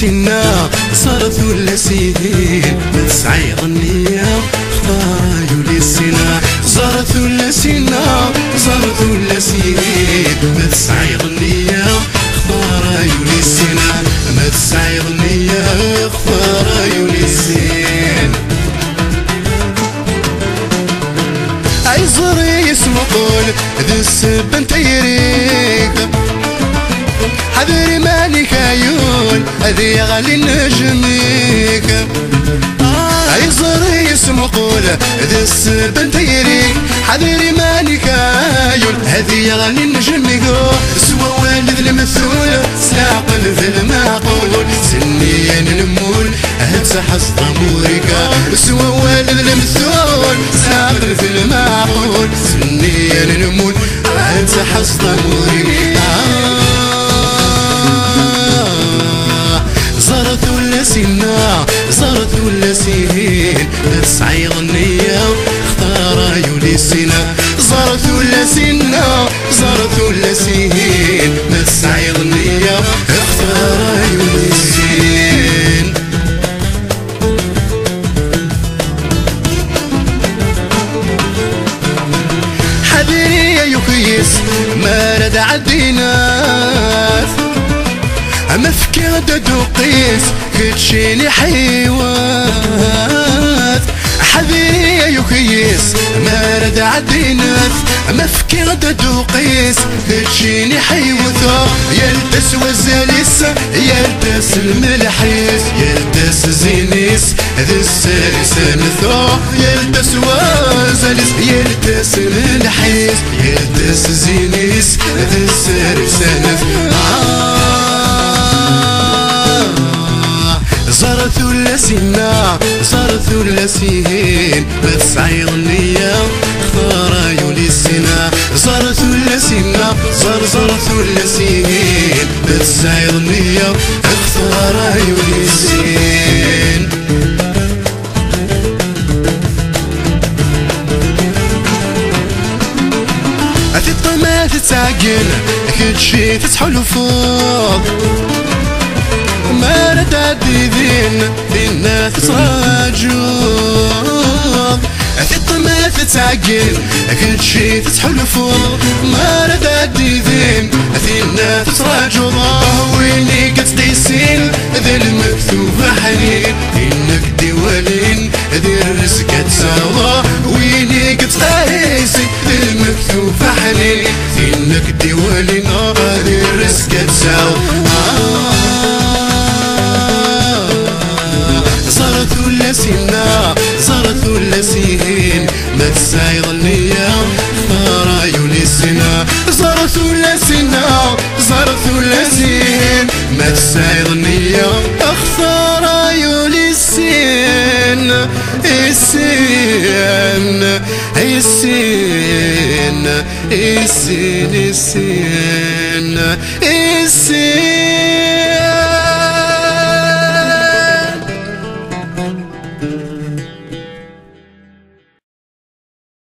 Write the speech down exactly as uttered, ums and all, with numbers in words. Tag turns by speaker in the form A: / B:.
A: سنا صارت ولا سنين متسعي ظنية اختار يولي السنا صارت ولا سنا صارت ولا سنين متسعي ظنية اختار يولي السنا متسعي ظنية اختار يولي السن عيزري اسمه قول ذي السبن تيريك حذري مالك عيون هذي غالي نجميك عيزري اسمه قول ذي السبن تيريك حذري مالك عيون هذي غالي نجميك سوى والد المثول ساقل في المعقول سنيا نمول هتس حصد موريكا سوى والد المثول ساقل في المعقول سنيا نمول هتس حصد موريكا صارت ولا سنا صارت ولا سنين تسعي ظنية اختار يولي السنا صارت ولا سنا صارت ولا سنين تسعي ظنية اختار يولي السن حذري يا يكيس ما رد عديناث أما فكرة دوقيس كتشيني حيوات حذري يا يكيس ما رد عدينات أما فكرة دوقيس كتشيني حيوثا يلتس وزاليس يلتس الملحيس يلتس زينيس ذي السالس مثا يلتس وزاليس يلتس الملحيس يلتس زينيس ذي السالس مثا صارت ولا سنا صارت ولا سنين بتسعي ظنية اختار يولي السنا صارت ولا سنا صار صارت ولا سنين بتسعي ظنية اختار يولي السن أتبقى ما تتعقل كل شي تتحل فوق ما ردادي ذين ذين تتراجع في الطمع تتعقل كل شي تتحلفو ما ردادي ذين ذين تتراجع ويني قد تيسين ذي المكتوب حنين إنك ديوالين ذي الرزق تساوى ويني قد تيسين ذي المكتوب حنين إنك ديوالين ذي الرزق تساوى صارت ولا سنا صارت ولا سنين ما تسعي ظنية اختار يولي السنا صارت ولا سنا صارت ولا سنين ما تسعي ظنية اختار يولي السن السن السن السن السن السن